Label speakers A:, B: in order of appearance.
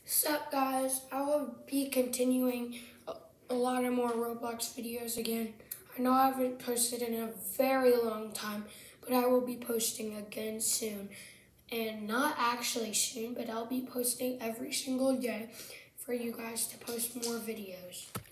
A: Sup guys, I will be continuing a lot of more Roblox videos again. I know I haven't posted in a very long time, but I will be posting again soon. And not actually soon, but I'll be posting every single day for you guys to post more videos.